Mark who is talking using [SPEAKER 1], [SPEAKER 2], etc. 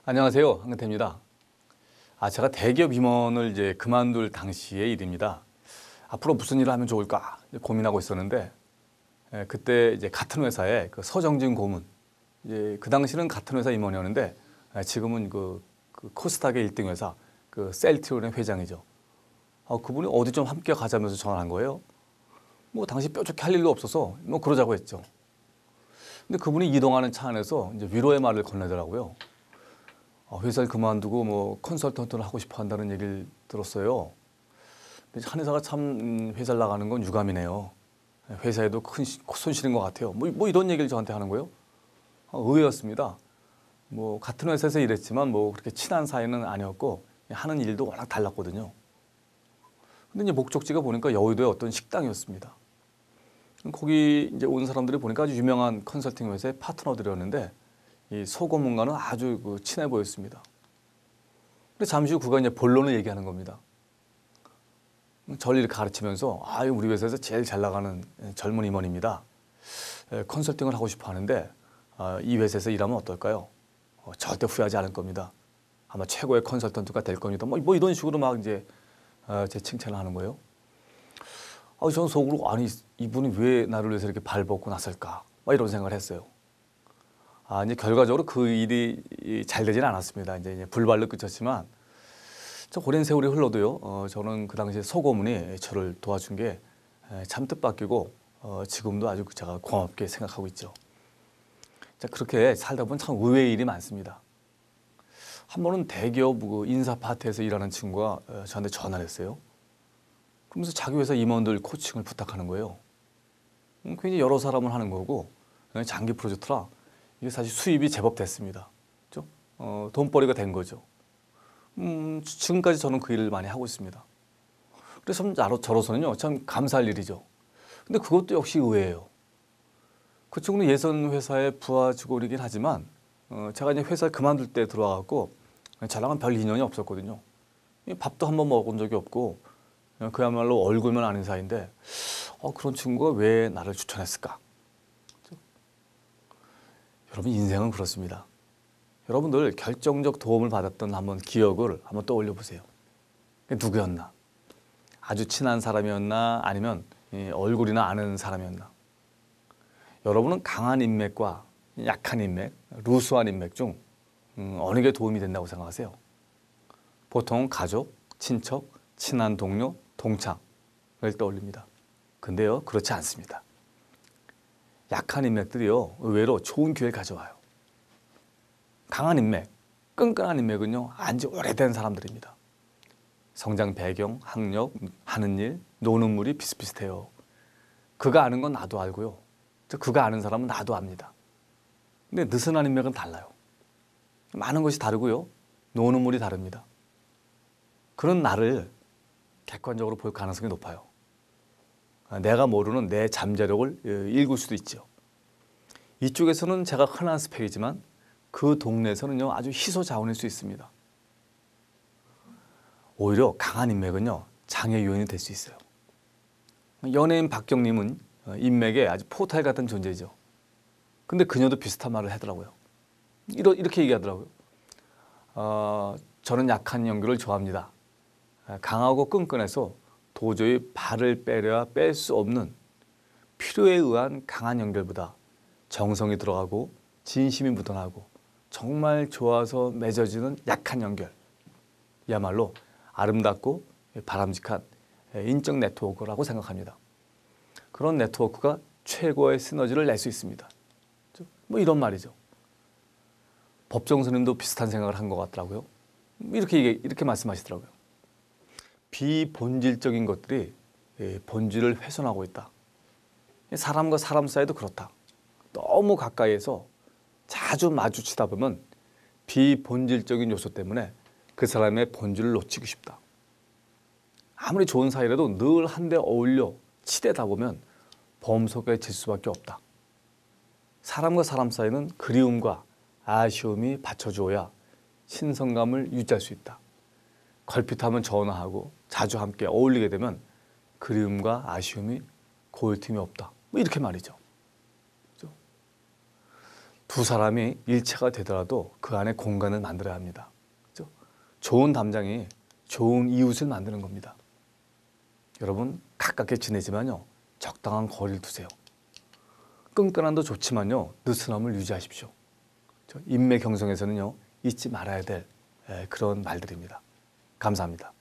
[SPEAKER 1] 안녕하세요. 한근태입니다. 제가 대기업 임원을 이제 그만둘 당시의 일입니다. 앞으로 무슨 일을 하면 좋을까 고민하고 있었는데, 그때 이제 같은 회사에 그 서정진 고문, 이제 그 당시는 같은 회사 임원이었는데, 지금은 그 코스닥의 1등 회사 그 셀트리온의 회장이죠. 그분이 어디 좀 함께 가자면서 전화한 거예요. 뭐 당시 뾰족히 할 일도 없어서 뭐 그러자고 했죠. 근데 그분이 이동하는 차 안에서 이제 위로의 말을 건네더라고요. 회사를 그만두고 뭐 컨설턴트를 하고 싶어 한다는 얘기를 들었어요. 근데 한 회사가 참 회사를 나가는 건 유감이네요. 회사에도 큰 손실인 것 같아요. 뭐 이런 얘기를 저한테 하는 거예요. 의외였습니다. 뭐 같은 회사에서 일했지만 뭐 그렇게 친한 사이는 아니었고 하는 일도 워낙 달랐거든요. 근데 이제 목적지가 보니까 여의도의 어떤 식당이었습니다. 거기 이제 온 사람들이 보니까 아주 유명한 컨설팅 회사의 파트너들이었는데 이 소고문과는 아주 친해 보였습니다. 근데 잠시 후 그가 이제 본론을 얘기하는 겁니다. 저를 가르치면서 우리 회사에서 제일 잘 나가는 젊은 임원입니다. 컨설팅을 하고 싶어 하는데 이 회사에서 일하면 어떨까요? 절대 후회하지 않을 겁니다. 아마 최고의 컨설턴트가 될 겁니다. 뭐 이런 식으로 막 이제 제 칭찬을 하는 거예요. 저는 속으로 이분이 왜 나를 위해서 이렇게 발벗고 나설까? 막 이런 생각을 했어요. 이제 결과적으로 그 일이 잘 되지는 않았습니다. 이제 불발로 끝쳤지만, 저 오랜 세월이 흘러도요, 저는 그 당시에 소고문이 저를 도와준 게 참 뜻밖이고, 지금도 아주 제가 고맙게 생각하고 있죠. 자, 그렇게 살다 보면 참 의외의 일이 많습니다. 한 번은 대기업 인사 파트에서 일하는 친구가 저한테 전화를 했어요. 그러면서 자기 회사 임원들 코칭을 부탁하는 거예요. 괜히 여러 사람을 하는 거고, 장기 프로젝트라 이게 사실 수입이 제법 됐습니다. 그렇죠? 돈벌이가 된 거죠. 지금까지 저는 그 일을 많이 하고 있습니다. 그래서 저로서는요, 참 감사할 일이죠. 근데 그것도 역시 의외예요. 그 친구는 예전 회사의 부하 직원이긴 하지만, 제가 이제 회사 그만둘 때 들어와갖고 저랑은 별 인연이 없었거든요. 밥도 한번 먹은 적이 없고, 그야말로 얼굴만 아는 사이인데, 그런 친구가 왜 나를 추천했을까? 여러분, 인생은 그렇습니다. 여러분들 결정적 도움을 받았던 한번 기억을 한번 떠올려 보세요. 누구였나? 아주 친한 사람이었나? 아니면 얼굴이나 아는 사람이었나? 여러분은 강한 인맥과 약한 인맥, 루스한 인맥 중 어느 게 도움이 된다고 생각하세요? 보통 가족, 친척, 친한 동료, 동창을 떠올립니다. 근데요, 그렇지 않습니다. 약한 인맥들이요, 의외로 좋은 기회를 가져와요. 강한 인맥, 끈끈한 인맥은요, 안지 오래된 사람들입니다. 성장 배경, 학력, 하는 일, 노는 물이 비슷비슷해요. 그가 아는 건 나도 알고요. 그가 아는 사람은 나도 압니다. 근데 느슨한 인맥은 달라요. 많은 것이 다르고요, 노는 물이 다릅니다. 그런 나를 객관적으로 볼 가능성이 높아요. 내가 모르는 내 잠재력을 읽을 수도 있죠. 이쪽에서는 제가 흔한 스펙이지만 그 동네에서는요, 아주 희소자원일 수 있습니다. 오히려 강한 인맥은요, 장애 요인이 될 수 있어요. 연예인 박경림은 인맥의 아주 포탈 같은 존재죠. 근데 그녀도 비슷한 말을 하더라고요. 이렇게 얘기하더라고요. 저는 약한 연기를 좋아합니다. 강하고 끈끈해서 도저히 발을 빼려야 뺄 수 없는 필요에 의한 강한 연결보다 정성이 들어가고 진심이 묻어나고 정말 좋아서 맺어지는 약한 연결, 이야말로 아름답고 바람직한 인적 네트워크라고 생각합니다. 그런 네트워크가 최고의 시너지를 낼 수 있습니다. 뭐 이런 말이죠. 법정 스님도 비슷한 생각을 한 것 같더라고요. 이렇게 말씀하시더라고요. 비본질적인 것들이 본질을 훼손하고 있다. 사람과 사람 사이도 그렇다. 너무 가까이에서 자주 마주치다 보면 비본질적인 요소 때문에 그 사람의 본질을 놓치고 싶다. 아무리 좋은 사이라도 늘 한데 어울려 치대다 보면 범석에 질 수밖에 없다. 사람과 사람 사이는 그리움과 아쉬움이 받쳐주어야 신선감을 유지할 수 있다. 걸핏하면 전화하고 자주 함께 어울리게 되면 그리움과 아쉬움이 고일 틈이 없다. 뭐 이렇게 말이죠. 두 사람이 일체가 되더라도 그 안에 공간을 만들어야 합니다. 그렇죠? 좋은 담장이 좋은 이웃을 만드는 겁니다. 여러분 가깝게 지내지만요 적당한 거리를 두세요. 끈끈함도 좋지만요 느슨함을 유지하십시오. 인맥 형성에서는요 잊지 말아야 될 그런 말들입니다. 감사합니다.